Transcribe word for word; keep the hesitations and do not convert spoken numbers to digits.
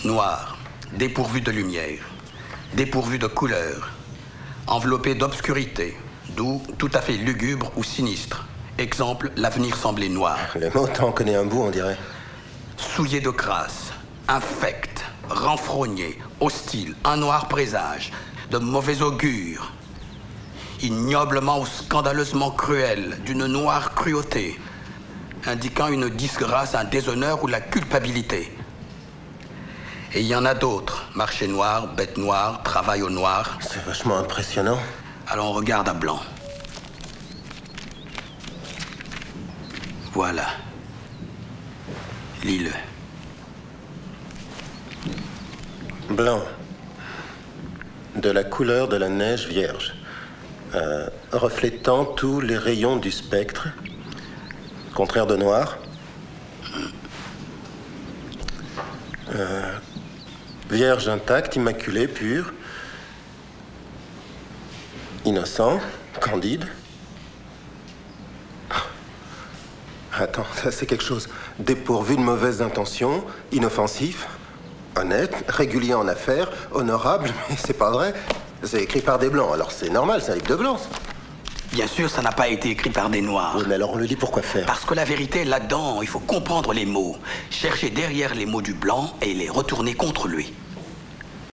Noir, dépourvu de lumière, dépourvu de couleur, enveloppé d'obscurité, d'où tout à fait lugubre ou sinistre. Exemple, l'avenir semblait noir. Le mot t'en connaît un bout, on dirait. Souillé de crasse, infect, renfrogné, hostile, un noir présage, de mauvais augure, ignoblement ou scandaleusement cruel, d'une noire cruauté, indiquant une disgrâce, un déshonneur ou la culpabilité. Et il y en a d'autres, marché noir, bête noire, travail au noir. C'est vachement impressionnant. Alors on regarde à blanc. Voilà. Lis-le. Blanc. De la couleur de la neige vierge. Euh, reflétant tous les rayons du spectre. Contraire de noir. Euh, vierge intacte, immaculée, pure. Innocent, candide. Attends, ça c'est quelque chose. Dépourvu de mauvaises intentions, inoffensif, honnête, régulier en affaires, honorable, mais c'est pas vrai. C'est écrit par des blancs, alors c'est normal, c'est un livre de blancs. Bien sûr, ça n'a pas été écrit par des noirs. Oui, mais alors on le lit pourquoi faire? Parce que la vérité est là-dedans, il faut comprendre les mots, chercher derrière les mots du blanc et les retourner contre lui.